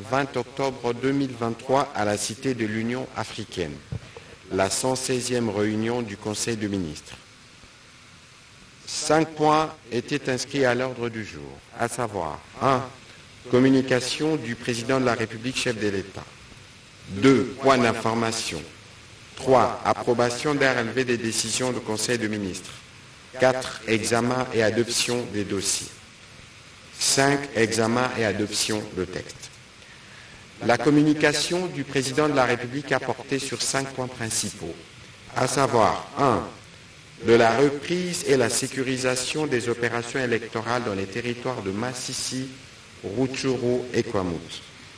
20 octobre 2023 à la Cité de l'Union africaine, la 116e réunion du Conseil de ministres. 5 points étaient inscrits à l'ordre du jour, à savoir 1. Communication du président de la République, chef de l'État. 2. Points d'information. 3. Approbation d'un relevé des décisions du Conseil de ministres. 4. Examen et adoption des dossiers. 5. Examen et adoption de texte. La communication du président de la République a porté sur 5 points principaux, à savoir 1. De la reprise et la sécurisation des opérations électorales dans les territoires de Massissi, Rutshuru et Kwamouth.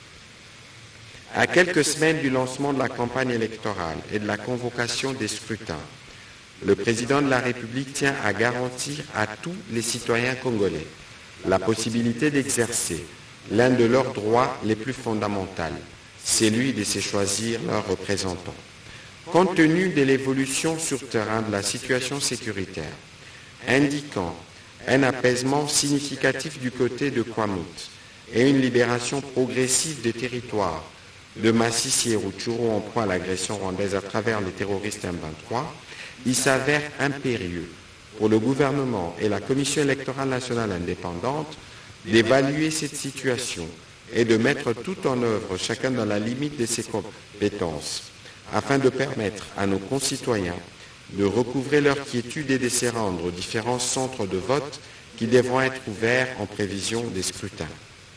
À quelques semaines du lancement de la campagne électorale et de la convocation des scrutins, le président de la République tient à garantir à tous les citoyens congolais la possibilité d'exercer l'un de leurs droits les plus fondamentaux, celui de se choisir leurs représentants. Compte tenu de l'évolution sur terrain de la situation sécuritaire, indiquant un apaisement significatif du côté de Kwamouth et une libération progressive des territoires de Massissi et Rutshuru en proie à l'agression rwandaise à travers les terroristes M23, il s'avère impérieux pour le gouvernement et la Commission électorale nationale indépendante d'évaluer cette situation et de mettre tout en œuvre, chacun dans la limite de ses compétences, afin de permettre à nos concitoyens de recouvrer leur quiétude et de se rendre aux différents centres de vote qui devront être ouverts en prévision des scrutins.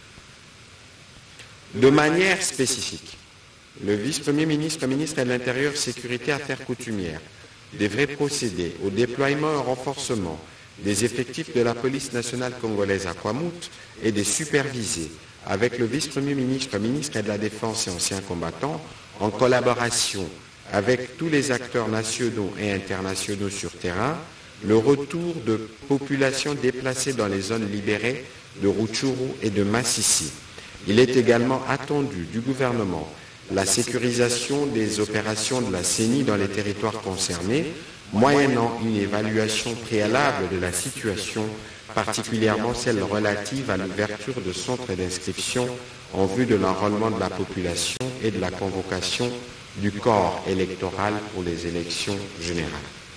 De manière spécifique, le vice-premier ministre, ministre de l'Intérieur, Sécurité, Affaires coutumières, devrait procéder au déploiement et au renforcement des effectifs de la police nationale congolaise à Kwamouth et de superviser, avec le vice-premier ministre, ministre de la Défense et anciens combattants, en collaboration avec tous les acteurs nationaux et internationaux sur terrain, le retour de populations déplacées dans les zones libérées de Rutshuru et de Massissi. Il est également attendu du gouvernement la sécurisation des opérations de la CENI dans les territoires concernés, moyennant une évaluation préalable de la situation, particulièrement celle relative à l'ouverture de centres d'inscription en vue de l'enrôlement de la population et de la convocation du corps électoral pour les élections générales.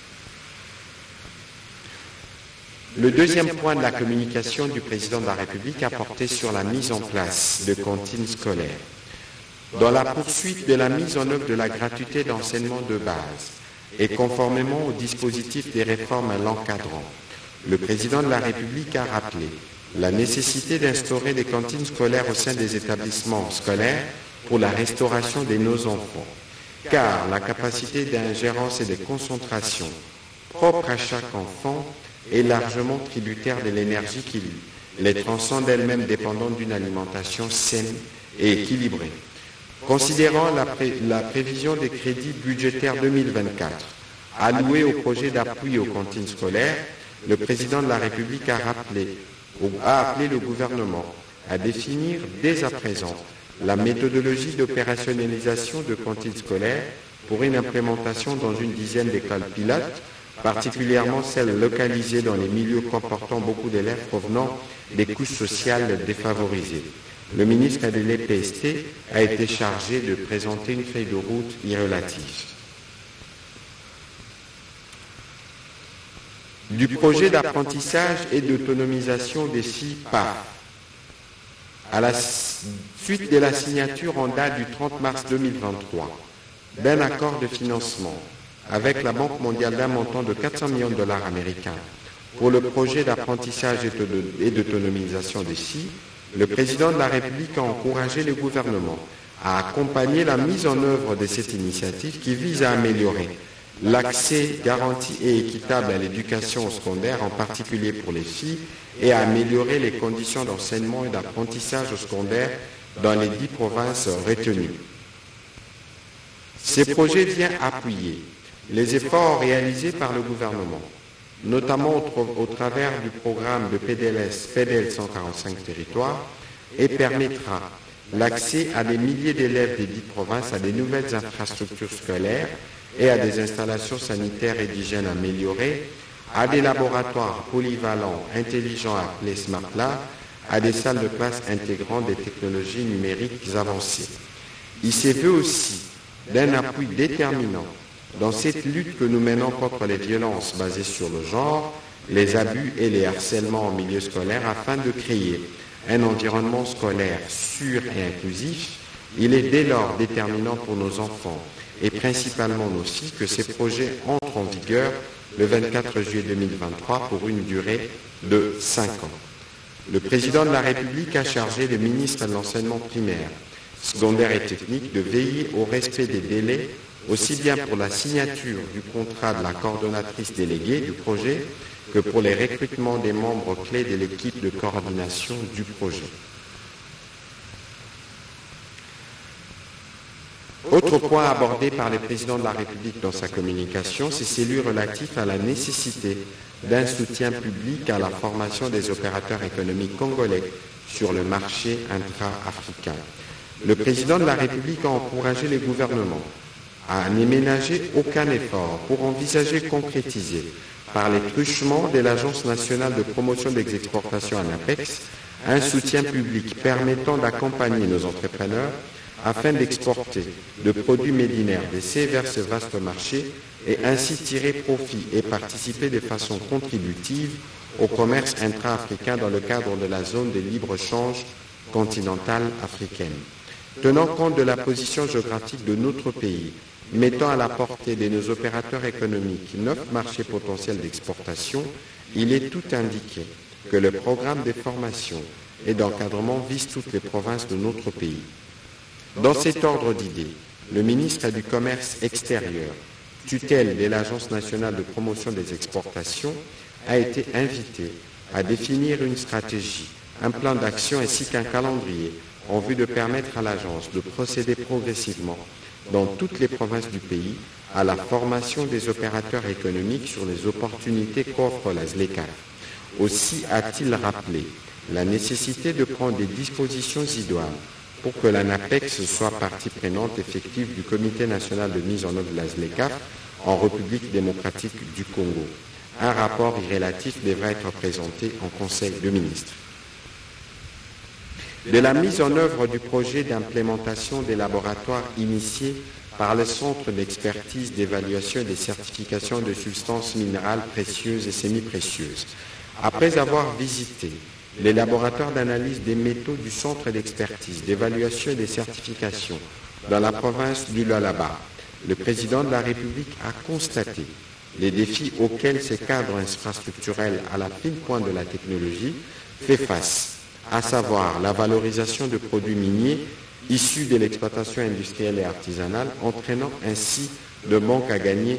Le deuxième point de la communication du président de la République a porté sur la mise en place de cantines scolaires. Dans la poursuite de la mise en œuvre de la gratuité d'enseignement de base et conformément au dispositif des réformes à l'encadrant, le président de la République a rappelé la nécessité d'instaurer des cantines scolaires au sein des établissements scolaires pour la restauration de nos enfants, car la capacité d'ingérence et de concentration propre à chaque enfant est largement tributaire de l'énergie qui les transcende elle-même dépendante d'une alimentation saine et équilibrée. Considérant la prévision des crédits budgétaires 2024 alloués au projet d'appui aux cantines scolaires, le président de la République a appelé le gouvernement à définir dès à présent la méthodologie d'opérationnalisation de cantines scolaires pour une implémentation dans une dizaine d'écoles pilotes, particulièrement celles localisées dans les milieux comportant beaucoup d'élèves provenant des couches sociales défavorisées. Le ministre de l'EPST a été chargé de présenter une feuille de route y relative. Du projet d'apprentissage et d'autonomisation des filles PAF, à la suite de la signature en date du 30 mars 2023 d'un accord de financement avec la Banque mondiale d'un montant de 400 millions de dollars américains pour le projet d'apprentissage et d'autonomisation des filles, le président de la République a encouragé le gouvernement à accompagner la mise en œuvre de cette initiative qui vise à améliorer l'accès garanti et équitable à l'éducation secondaire, en particulier pour les filles, et à améliorer les conditions d'enseignement et d'apprentissage au secondaire dans les 10 provinces retenues. Ces projets viennent appuyer les efforts réalisés par le gouvernement, notamment au travers du programme de PDL 145 territoires, et permettra l'accès à des milliers d'élèves des 10 provinces à des nouvelles infrastructures scolaires et à des installations sanitaires et d'hygiène améliorées, à des laboratoires polyvalents intelligents appelés Smart Lab, à des salles de classe intégrant des technologies numériques avancées. Il s'est vu aussi d'un appui déterminant dans cette lutte que nous menons contre les violences basées sur le genre, les abus et les harcèlements en milieu scolaire afin de créer un environnement scolaire sûr et inclusif. Il est dès lors déterminant pour nos enfants et principalement nos filles que ces projets entrent en vigueur le 24 juillet 2023 pour une durée de 5 ans. Le président de la République a chargé le ministre de l'enseignement primaire, secondaire et technique de veiller au respect des délais, aussi bien pour la signature du contrat de la coordonnatrice déléguée du projet que pour les recrutements des membres clés de l'équipe de coordination du projet. Autre point abordé par le président de la République dans sa communication, c'est celui relatif à la nécessité d'un soutien public à la formation des opérateurs économiques congolais sur le marché intra-africain. Le président de la République a encouragé les gouvernements à ne ménager aucun effort pour envisager concrétiser par les truchements de l'Agence nationale de promotion des exportations ANAPEX un soutien public permettant d'accompagner nos entrepreneurs afin d'exporter de produits made in RDC vers ce vaste marché et ainsi tirer profit et participer de façon contributive au commerce intra-africain dans le cadre de la zone de libre-échange continentale africaine. Tenant compte de la position géographique de notre pays, mettant à la portée de nos opérateurs économiques 9 marchés potentiels d'exportation, il est tout indiqué que le programme de formation et d'encadrement vise toutes les provinces de notre pays. Dans cet ordre d'idées, le ministre du Commerce extérieur, tutelle de l'Agence nationale de promotion des exportations, a été invité à définir une stratégie, un plan d'action ainsi qu'un calendrier en vue de permettre à l'agence de procéder progressivement dans toutes les provinces du pays à la formation des opérateurs économiques sur les opportunités qu'offre la ZLECAf. Aussi a-t-il rappelé la nécessité de prendre des dispositions idoines pour que l'ANAPEX soit partie prenante effective du Comité national de mise en œuvre de la ZLECAf en République démocratique du Congo. Un rapport y relatif devra être présenté en Conseil de ministres. De la mise en œuvre du projet d'implémentation des laboratoires initiés par le Centre d'expertise, d'évaluation et de certification de substances minérales précieuses et semi-précieuses. Après avoir visité les laboratoires d'analyse des métaux du Centre d'expertise, d'évaluation et de certification dans la province du Lualaba, le président de la République a constaté les défis auxquels ce cadre infrastructurel à la fine pointe de la technologie fait face, à savoir la valorisation de produits miniers issus de l'exploitation industrielle et artisanale, entraînant ainsi de manques à gagner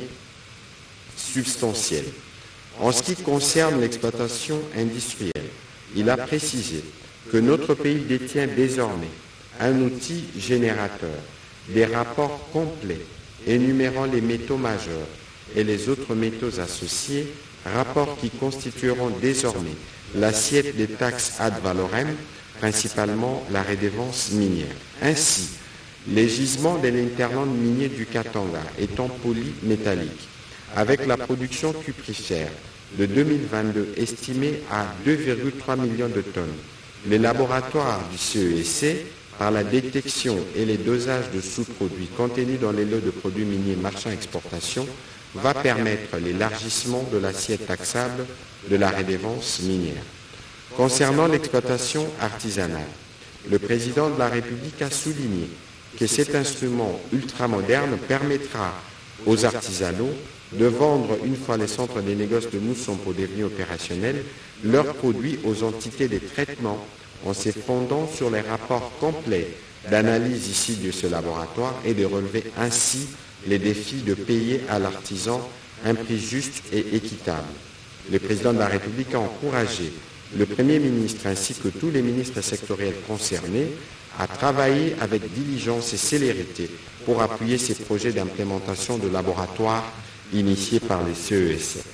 substantiels. En ce qui concerne l'exploitation industrielle, il a précisé que notre pays détient désormais un outil générateur des rapports complets énumérant les métaux majeurs et les autres métaux associés, rapports qui constitueront désormais l'assiette des taxes ad valorem, principalement la redevance minière. Ainsi, les gisements de l'interland minier du Katanga étant polymétalliques, avec la production cuprifère de 2022 estimée à 2,3 millions de tonnes, les laboratoires du CESC, par la détection et les dosages de sous-produits contenus dans les lots de produits miniers marchands exportation, va permettre l'élargissement de l'assiette taxable de la redevance minière. Concernant l'exploitation artisanale, le président de la République a souligné que cet instrument ultramoderne permettra aux artisanaux de vendre, une fois les centres des négoces de Moussampo devenus opérationnels, leurs produits aux entités de traitement en se fondant sur les rapports complets d'analyse ici de ce laboratoire et de relever ainsi les défis de payer à l'artisan un prix juste et équitable. Le président de la République a encouragé le Premier ministre ainsi que tous les ministres sectoriels concernés à travailler avec diligence et célérité pour appuyer ces projets d'implémentation de laboratoires initiés par les CESC.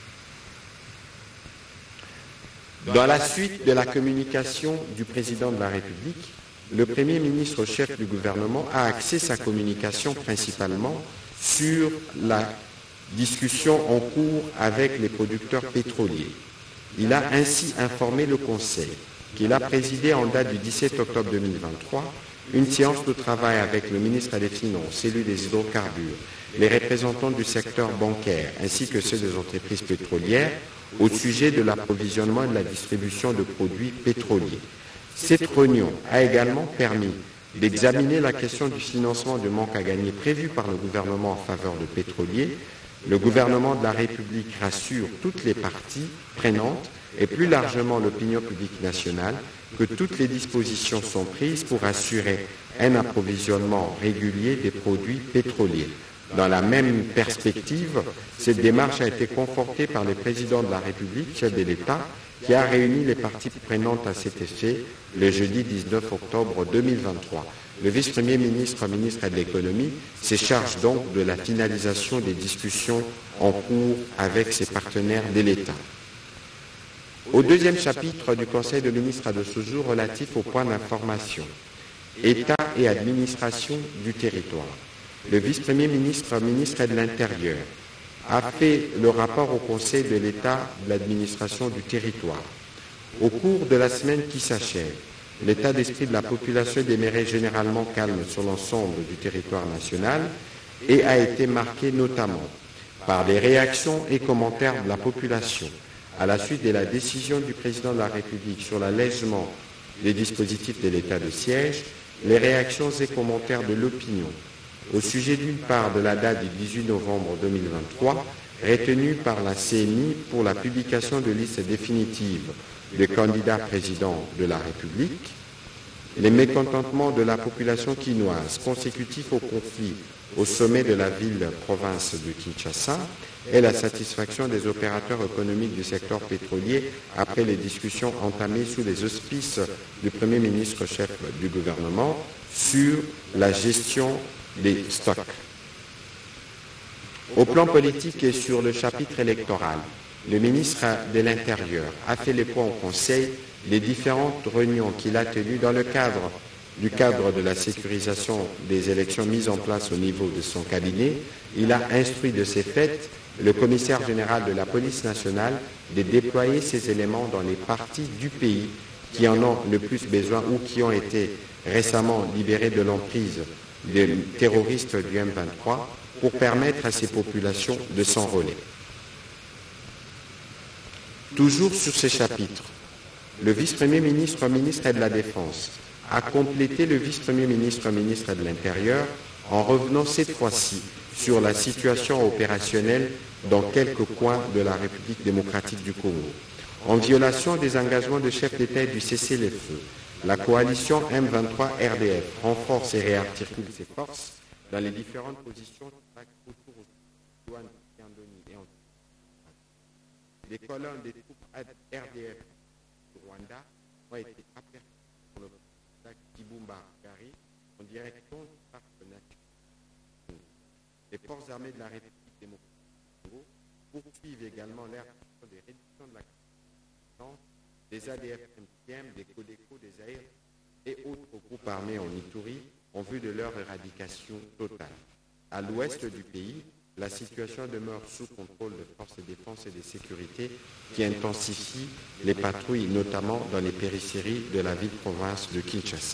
Dans la suite de la communication du président de la République, le Premier ministre chef du gouvernement a axé sa communication principalement sur la discussion en cours avec les producteurs pétroliers. Il a ainsi informé le Conseil qu'il a présidé en date du 17 octobre 2023 une séance de travail avec le ministre des Finances, celui des hydrocarbures, les représentants du secteur bancaire ainsi que ceux des entreprises pétrolières au sujet de l'approvisionnement et de la distribution de produits pétroliers. Cette réunion a également permis d'examiner la question du financement du manque à gagner prévu par le gouvernement en faveur de pétroliers. Le gouvernement de la République rassure toutes les parties prenantes et plus largement l'opinion publique nationale que toutes les dispositions sont prises pour assurer un approvisionnement régulier des produits pétroliers. Dans la même perspective, cette démarche a été confortée par le président de la République, chef de l'État, qui a réuni les parties prenantes à cet effet le jeudi 19 octobre 2023. Le vice-premier ministre, ministre de l'économie, se charge donc de la finalisation des discussions en cours avec ses partenaires de l'État. Au deuxième chapitre du Conseil de ministres de ce jour relatif au point d'information, État et administration du territoire. Le vice-premier ministre, ministre de l'Intérieur, a fait le rapport au Conseil de l'État de l'administration du territoire. Au cours de la semaine qui s'achève, l'état d'esprit de la population demeurait généralement calme sur l'ensemble du territoire national et a été marqué notamment par des réactions et commentaires de la population à la suite de la décision du président de la République sur l'allègement des dispositifs de l'état de siège, les réactions et commentaires de l'opinion au sujet d'une part de la date du 18 novembre 2023, retenue par la CNI pour la publication de listes définitives des candidats présidents de la République, les mécontentements de la population quinoise consécutifs au conflit au sommet de la ville-province de Kinshasa et la satisfaction des opérateurs économiques du secteur pétrolier après les discussions entamées sous les auspices du Premier ministre chef du gouvernement sur la gestion des stocks. Au plan politique et sur le chapitre électoral, le ministre de l'Intérieur a fait le point au Conseil des différentes réunions qu'il a tenues dans le cadre de la sécurisation des élections mises en place au niveau de son cabinet. Il a instruit de ces faits le commissaire général de la police nationale de déployer ces éléments dans les parties du pays qui en ont le plus besoin ou qui ont été récemment libérés de l'emprise des terroristes du M23 pour permettre à ces populations de s'enrôler. Toujours sur ces chapitres, le vice-premier ministre, ministre de la Défense, a complété le vice-premier ministre, ministre de l'Intérieur, en revenant cette fois-ci sur la situation opérationnelle dans quelques coins de la République démocratique du Congo. En violation des engagements de chef d'État et du cessez-le-feu, la coalition M23-RDF renforce et réarticule ses forces dans les différentes positions autour de Douane, Kiandoni et en des colonnes des troupes RDF du Rwanda ont été aperçues dans le lac Kibumba-Gari en direction du parc national. Les forces armées de la République démocratique du Congo poursuivent également l'air des réductions de la capacité des ADF MTM, des Codeco, des AIR et autres groupes armés en Ituri en vue de leur éradication totale. À l'ouest du pays, la situation demeure sous contrôle de forces de défense et de sécurité qui intensifient les patrouilles, notamment dans les périphéries de la ville-province de Kinshasa.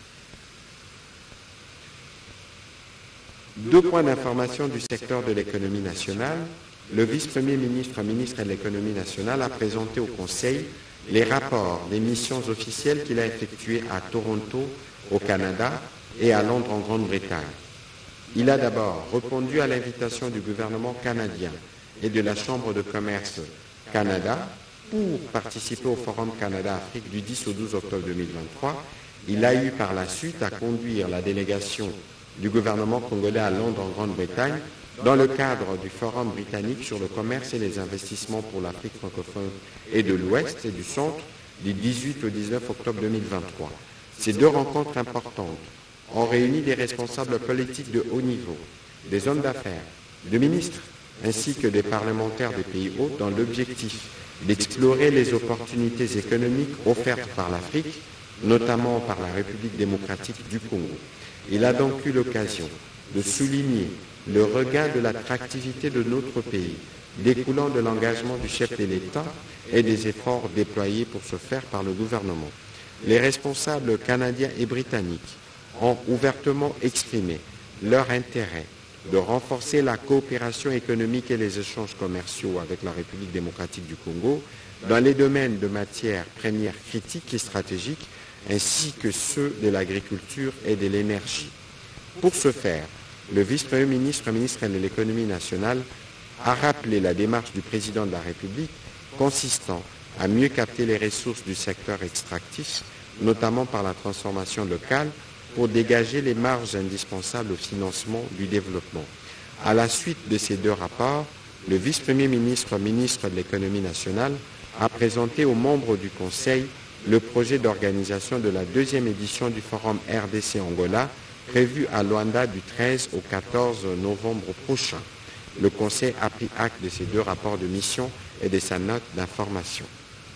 Deux points d'information du secteur de l'économie nationale. Le vice-premier ministre, ministre de l'économie nationale, a présenté au Conseil les rapports des missions officielles qu'il a effectuées à Toronto, au Canada, et à Londres, en Grande-Bretagne. Il a d'abord répondu à l'invitation du gouvernement canadien et de la Chambre de commerce Canada pour participer au Forum Canada-Afrique du 10 au 12 octobre 2023. Il a eu par la suite à conduire la délégation du gouvernement congolais à Londres, en Grande-Bretagne, dans le cadre du Forum britannique sur le commerce et les investissements pour l'Afrique francophone et de l'Ouest et du Centre du 18 au 19 octobre 2023. Ces deux rencontres importantes ont réuni des responsables politiques de haut niveau, des hommes d'affaires, des ministres, ainsi que des parlementaires des pays hôtes dans l'objectif d'explorer les opportunités économiques offertes par l'Afrique, notamment par la République démocratique du Congo. Il a donc eu l'occasion de souligner le regain de l'attractivité de notre pays, découlant de l'engagement du chef de l'État et des efforts déployés pour ce faire par le gouvernement. les responsables canadiens et britanniques ont ouvertement exprimé leur intérêt de renforcer la coopération économique et les échanges commerciaux avec la République démocratique du Congo dans les domaines de matières premières critiques et stratégiques, ainsi que ceux de l'agriculture et de l'énergie. Pour ce faire, le vice-premier ministre, ministre de l'économie nationale, a rappelé la démarche du président de la République consistant à mieux capter les ressources du secteur extractif, notamment par la transformation locale, pour dégager les marges indispensables au financement du développement. À la suite de ces deux rapports, le vice-premier ministre, ministre de l'économie nationale, a présenté aux membres du Conseil le projet d'organisation de la deuxième édition du Forum RDC Angola, prévu à Luanda du 13 au 14 novembre prochain. Le Conseil a pris acte de ces deux rapports de mission et de sa note d'information.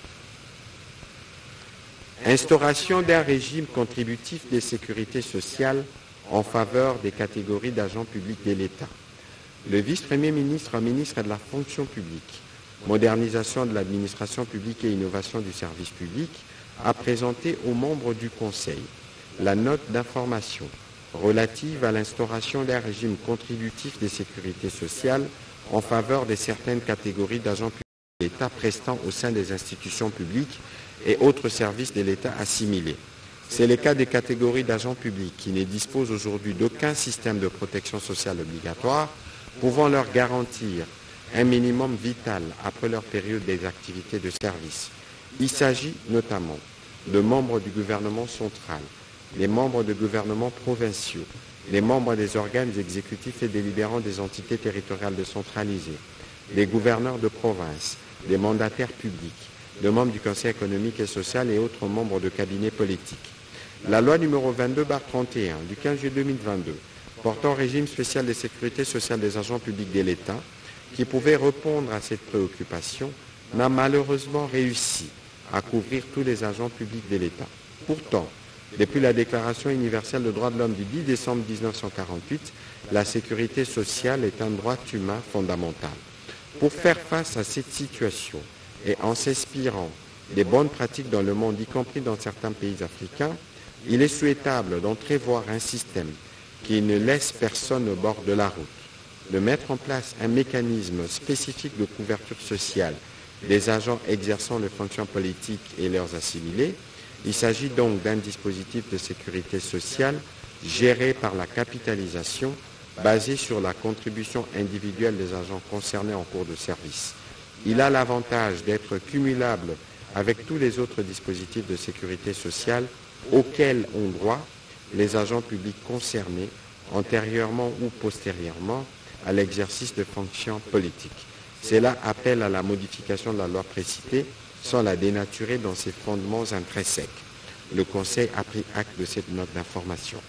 Instauration d'un régime contributif de sécurité sociale en faveur des catégories d'agents publics de l'État. Le vice-premier ministre, ministre de la fonction publique, modernisation de l'administration publique et innovation du service public, a présenté aux membres du Conseil la note d'information relative à l'instauration d'un régime contributif de sécurité sociale en faveur de certaines catégories d'agents publics de l'État prestant au sein des institutions publiques et autres services de l'État assimilés. C'est le cas des catégories d'agents publics qui ne disposent aujourd'hui d'aucun système de protection sociale obligatoire pouvant leur garantir un minimum vital après leur période des activités de service. Il s'agit notamment de membres du gouvernement central, les membres de gouvernements provinciaux, les membres des organes exécutifs et délibérants des entités territoriales décentralisées, les gouverneurs de province, les mandataires publics, les membres du Conseil économique et social et autres membres de cabinets politiques. La loi numéro 22/31 du 15 juillet 2022 portant régime spécial de sécurité sociale des agents publics de l'État, qui pouvait répondre à cette préoccupation, n'a malheureusement réussi à couvrir tous les agents publics de l'État. Pourtant, depuis la Déclaration universelle des droits de l'homme du 10 décembre 1948, la sécurité sociale est un droit humain fondamental. Pour faire face à cette situation et en s'inspirant des bonnes pratiques dans le monde, y compris dans certains pays africains, il est souhaitable d'entrevoir un système qui ne laisse personne au bord de la route, de mettre en place un mécanisme spécifique de couverture sociale des agents exerçant les fonctions politiques et leurs assimilés. Il s'agit donc d'un dispositif de sécurité sociale géré par la capitalisation, basé sur la contribution individuelle des agents concernés en cours de service. Il a l'avantage d'être cumulable avec tous les autres dispositifs de sécurité sociale auxquels ont droit les agents publics concernés antérieurement ou postérieurement à l'exercice de fonctions politiques. Cela appelle à la modification de la loi précitée sans la dénaturer dans ses fondements intrinsèques. Le Conseil a pris acte de cette note d'information.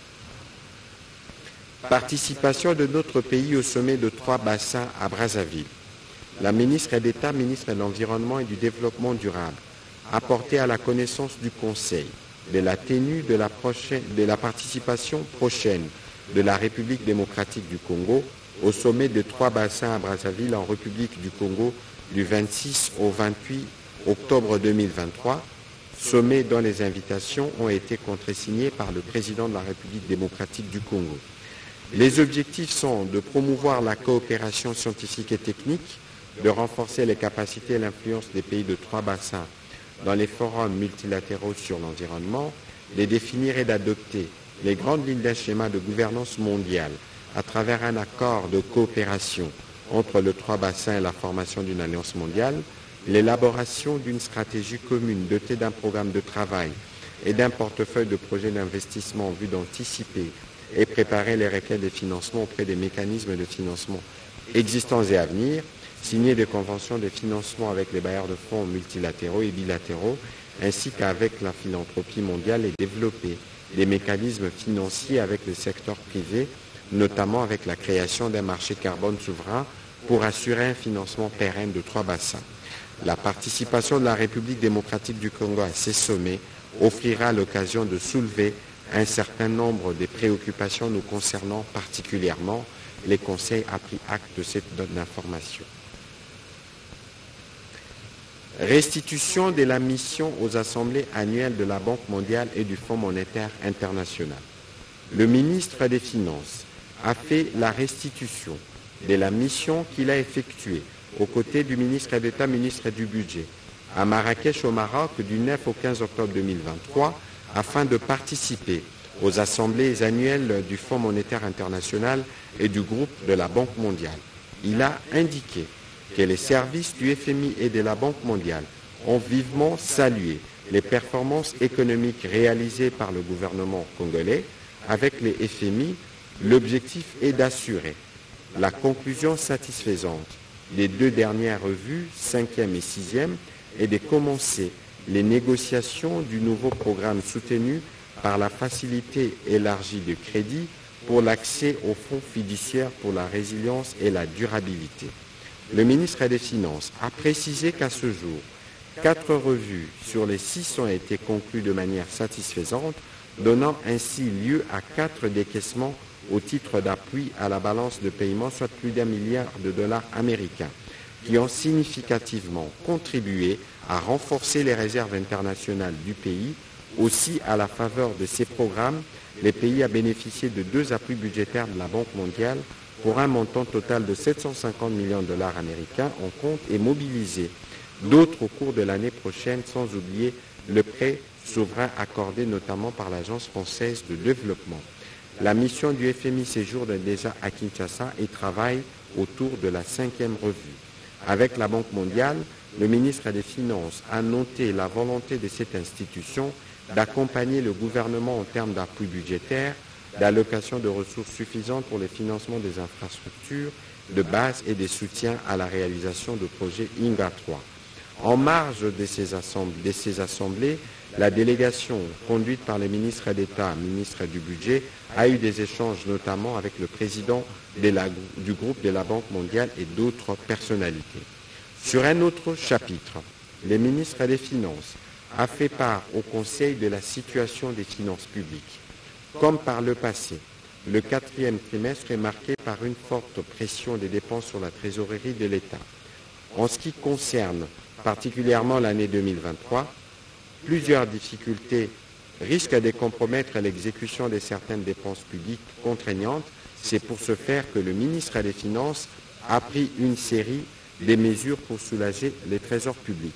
Participation de notre pays au sommet de 3 bassins à Brazzaville. La ministre d'État, ministre de l'Environnement et du Développement durable, a porté à la connaissance du Conseil de la tenue de la participation prochaine de la République démocratique du Congo au sommet de 3 bassins à Brazzaville en République du Congo du 26 au 28 octobre 2023, sommet dont les invitations ont été contresignées par le président de la République démocratique du Congo. Les objectifs sont de promouvoir la coopération scientifique et technique, de renforcer les capacités et l'influence des pays de 3 bassins dans les forums multilatéraux sur l'environnement, de définir et d'adopter les grandes lignes d'un schéma de gouvernance mondiale à travers un accord de coopération entre les 3 bassins et la formation d'une alliance mondiale, l'élaboration d'une stratégie commune dotée d'un programme de travail et d'un portefeuille de projets d'investissement en vue d'anticiper et préparer les requêtes de financement auprès des mécanismes de financement existants et à venir, signer des conventions de financement avec les bailleurs de fonds multilatéraux et bilatéraux, ainsi qu'avec la philanthropie mondiale et développer des mécanismes financiers avec le secteur privé, notamment avec la création d'un marché carbone souverain pour assurer un financement pérenne de 3 bassins. La participation de la République démocratique du Congo à ces sommets offrira l'occasion de soulever un certain nombre de préoccupations nous concernant particulièrement. Le Conseil a pris acte de cette note d'information. Restitution de la mission aux assemblées annuelles de la Banque mondiale et du Fonds monétaire international. Le ministre des Finances a fait la restitution de la mission qu'il a effectuée aux côtés du ministre d'État, ministre du Budget, à Marrakech au Maroc du 9 au 15 octobre 2023 afin de participer aux assemblées annuelles du Fonds monétaire international et du groupe de la Banque mondiale. Il a indiqué que les services du FMI et de la Banque mondiale ont vivement salué les performances économiques réalisées par le gouvernement congolais. Avec les FMI, l'objectif est d'assurer la conclusion satisfaisante des deux dernières revues, 5e et 6e, et de commencer les négociations du nouveau programme soutenu par la facilité élargie de crédit pour l'accès aux fonds fiduciaires pour la résilience et la durabilité. Le ministre des Finances a précisé qu'à ce jour, 4 revues sur les 6 ont été conclues de manière satisfaisante, donnant ainsi lieu à 4 décaissements au titre d'appui à la balance de paiement, soit plus d'$1 milliard américains, qui ont significativement contribué à renforcer les réserves internationales du pays. Aussi, à la faveur de ces programmes, le pays a bénéficié de 2 appuis budgétaires de la Banque mondiale pour un montant total de $750 millions américains en compte et mobilisé d'autres au cours de l'année prochaine, sans oublier le prêt souverain accordé notamment par l'Agence française de développement. La mission du FMI séjourne déjà à Kinshasa et travaille autour de la 5e revue. Avec la Banque mondiale, le ministre des Finances a noté la volonté de cette institution d'accompagner le gouvernement en termes d'appui budgétaire, d'allocation de ressources suffisantes pour le financement des infrastructures de base et des soutiens à la réalisation de projets INGA 3. En marge de ces assemblées, la délégation conduite par le ministre d'État, ministre du Budget, a eu des échanges notamment avec le président du groupe de la Banque mondiale et d'autres personnalités. Sur un autre chapitre, le ministre des Finances a fait part au Conseil de la situation des finances publiques. Comme par le passé, le 4e trimestre est marqué par une forte pression des dépenses sur la trésorerie de l'État. En ce qui concerne particulièrement l'année 2023, plusieurs difficultés risquent de compromettre l'exécution de certaines dépenses publiques contraignantes. C'est pour ce faire que le ministre des Finances a pris une série de mesures pour soulager les trésors publics.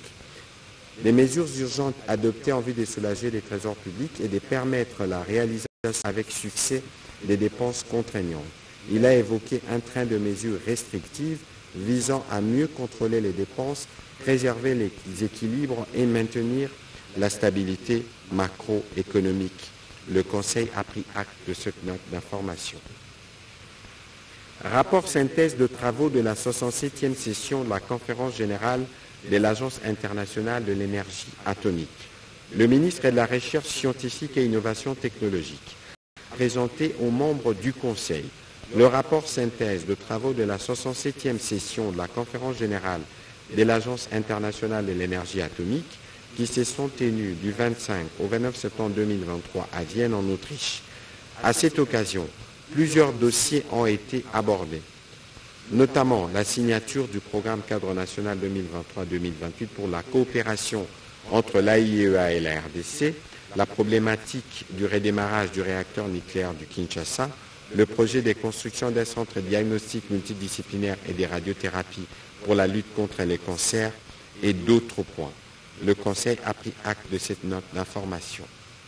Les mesures urgentes adoptées en vue de soulager les trésors publics et de permettre la réalisation avec succès des dépenses contraignantes. Il a évoqué un train de mesures restrictives visant à mieux contrôler les dépenses, préserver les équilibres et maintenir la stabilité macroéconomique. Le Conseil a pris acte de cette note d'information. Rapport synthèse de travaux de la 67e session de la Conférence générale de l'Agence internationale de l'énergie atomique. Le ministre de la Recherche scientifique et innovation technologique a présenté aux membres du Conseil le rapport synthèse de travaux de la 67e session de la Conférence générale de l'Agence internationale de l'énergie atomique qui se sont tenues du 25 au 29 septembre 2023 à Vienne en Autriche. À cette occasion, plusieurs dossiers ont été abordés, notamment la signature du programme cadre national 2023-2028 pour la coopération entre l'AIEA et la RDC, la problématique du redémarrage du réacteur nucléaire du Kinshasa, le projet de construction d'un centre diagnostic multidisciplinaire et des radiothérapies pour la lutte contre les cancers et d'autres points. Le Conseil a pris acte de cette note d'information.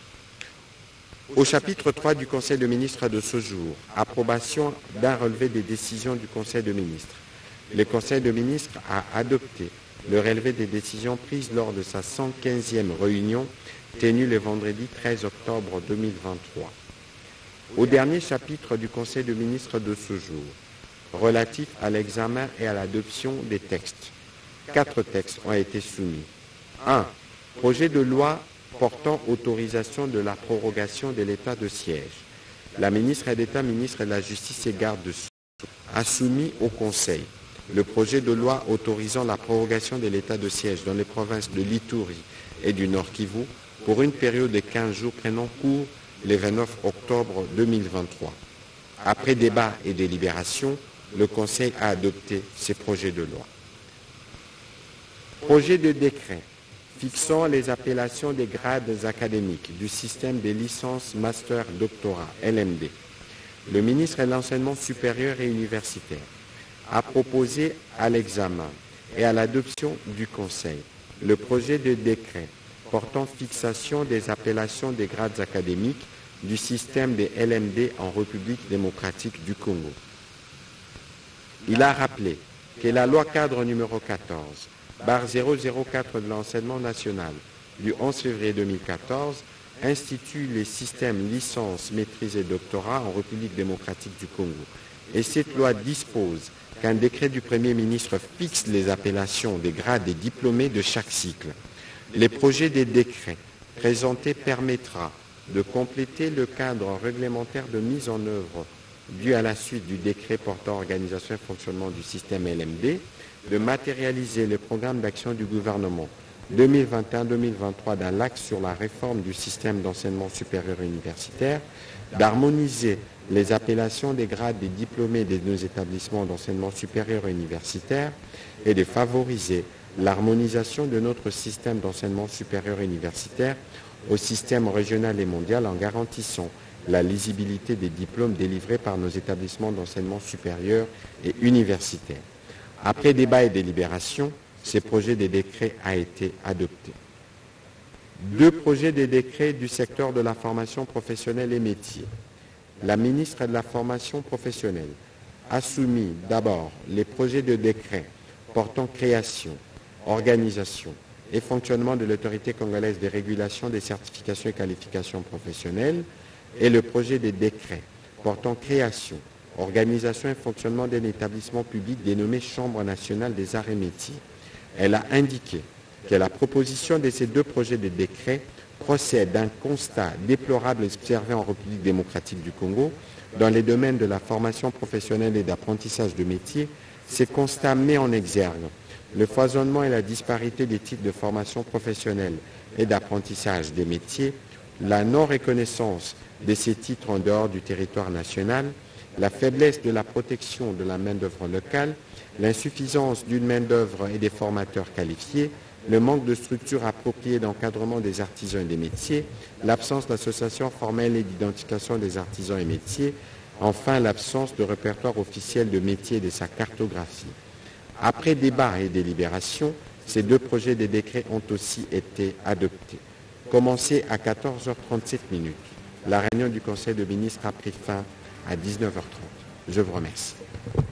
Au chapitre 3 du Conseil de ministres de ce jour, approbation d'un relevé des décisions du Conseil de ministres. Le Conseil de ministres a adopté le relevé des décisions prises lors de sa 115e réunion tenue le vendredi 13 octobre 2023. Au dernier chapitre du Conseil de ministres de ce jour, relatif à l'examen et à l'adoption des textes, 4 textes ont été soumis. 1. Projet de loi portant autorisation de la prorogation de l'état de siège. La ministre d'État, ministre de la Justice et garde de sceaux a soumis au Conseil le projet de loi autorisant la prorogation de l'état de siège dans les provinces de l'Ituri et du Nord Kivu pour une période de 15 jours prenant cours le 29 octobre 2023. Après débat et délibération, le Conseil a adopté ces projets de loi. Projet de décret fixant les appellations des grades académiques du système des licences master doctorat LMD. Le ministre de l'Enseignement supérieur et universitaire a proposé à l'examen et à l'adoption du Conseil le projet de décret portant fixation des appellations des grades académiques du système des LMD en République démocratique du Congo. Il a rappelé que la loi cadre numéro 14/004 de l'enseignement national du 11 février 2014 institue les systèmes licence, maîtrise et doctorat en République démocratique du Congo. Et cette loi dispose qu'un décret du Premier ministre fixe les appellations des grades des diplômés de chaque cycle. Les projets des décrets présentés permettra de compléter le cadre réglementaire de mise en œuvre dû à la suite du décret portant organisation et fonctionnement du système LMD, de matérialiser le programme d'action du gouvernement 2021-2023 dans l'axe sur la réforme du système d'enseignement supérieur universitaire, d'harmoniser les appellations des grades des diplômés de nos établissements d'enseignement supérieur universitaire et de favoriser l'harmonisation de notre système d'enseignement supérieur universitaire au système régional et mondial en garantissant la lisibilité des diplômes délivrés par nos établissements d'enseignement supérieur et universitaire. Après débat et délibération, ce projet de décret a été adopté. 2 projets de décret du secteur de la formation professionnelle et métiers. La ministre de la Formation professionnelle a soumis d'abord les projets de décret portant création, organisation et fonctionnement de l'autorité congolaise de régulation des certifications et qualifications professionnelles et le projet de décret portant création, organisation et fonctionnement d'un établissement public dénommé Chambre nationale des arts et métiers. Elle a indiqué que la proposition de ces 2 projets de décret procède d'un constat déplorable observé en République démocratique du Congo dans les domaines de la formation professionnelle et d'apprentissage de métiers. Ces constats met en exergue le foisonnement et la disparité des types de formation professionnelle et d'apprentissage des métiers, la non-reconnaissance de ces titres en dehors du territoire national, la faiblesse de la protection de la main-d'œuvre locale, l'insuffisance d'une main-d'œuvre et des formateurs qualifiés, le manque de structures appropriées d'encadrement des artisans et des métiers, l'absence d'associations formelles et d'identification des artisans et métiers, enfin l'absence de répertoire officiel de métiers et de sa cartographie. Après débat et délibération, ces 2 projets de décret ont aussi été adoptés. Commencé à 14h37. La réunion du Conseil de ministres a pris fin à 19h30. Je vous remercie.